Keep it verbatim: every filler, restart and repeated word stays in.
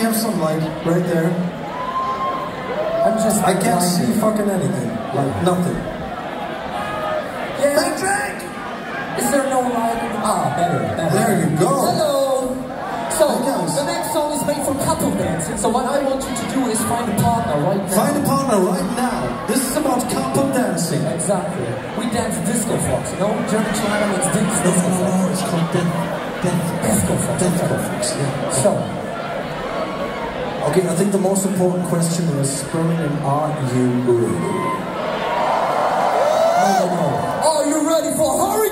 have some light right there? I'm just... I can't see fucking anything. Like, nothing. Yeah. Patrick! Is there no light? Ah, better, better. There you go. Hello! So, Yes. the next song is made for couple dancing, so what I want you to do is find a partner right now. Find a partner right now. This is about couple dancing. Exactly. We dance disco fox, you know? German China makes disco fox. No, no, no, it's called death. Death. Disco fox. Disco fox, yeah. So. Okay, I think the most important question is, Birmingham, are you ready? No, no, no. Are you ready for Hurricane?